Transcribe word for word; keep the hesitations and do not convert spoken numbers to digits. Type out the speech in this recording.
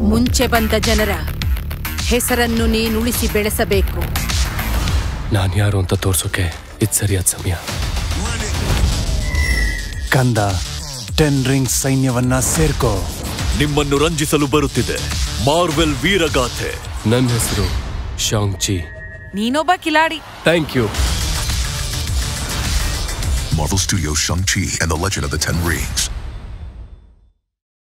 ಮುಂಚೆ ಬಂದ ಜನರ ಹೆಸರನ್ನು ನೀನು ಉಳಿಸಿ ಬೆಳೆಸಬೇಕು. ನಾನು ಯಾರು ಅಂತ ತೋರ್ಸೋಕೆ ಇದು ಸರಿಯಾದ ಸಮಯ. ಕಂದ, ಟೆನ್ ರಿಂಗ್ ಸೈನ್ಯವನ್ನ ಸೇರ್ಕೋ. ನಿಮ್ಮನ್ನು ರಂಜಿಸಲು ಬರುತ್ತಿದೆ ಮಾರ್ವೆಲ್ ವೀರಗಾಥೆ. ನನ್ನ ಹೆಸರು ಶಾಂಗ್-ಚಿ. ನೀನೊಬ್ಬ ಕಿಲಾಡಿ. Thank you. Marvel Studios Shang-Chi and the Legend of the Ten Rings.